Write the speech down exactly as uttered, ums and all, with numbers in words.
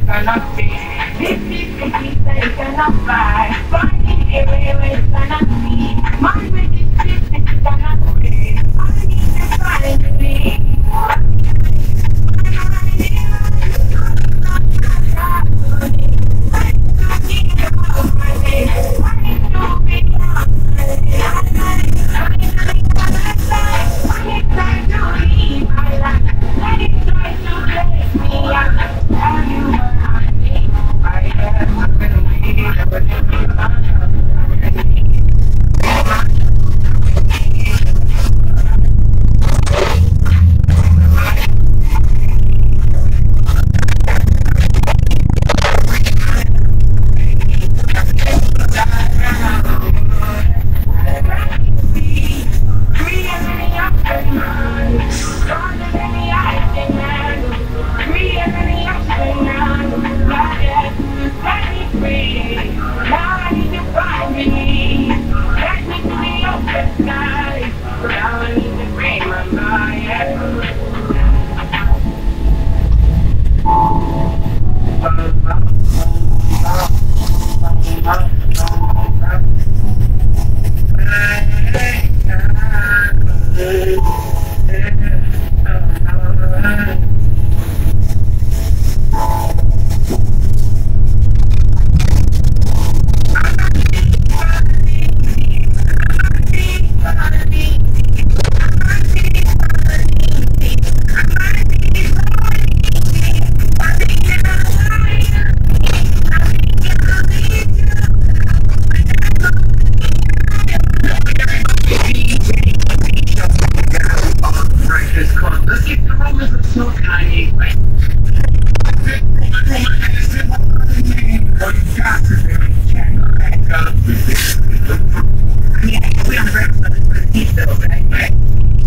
cannot be. This is the piece that you cannot buy. Finding a way where you cannot see. My way is this that you cannot pay. I need to find me. Yeah, we on the breakfast, but he's still right.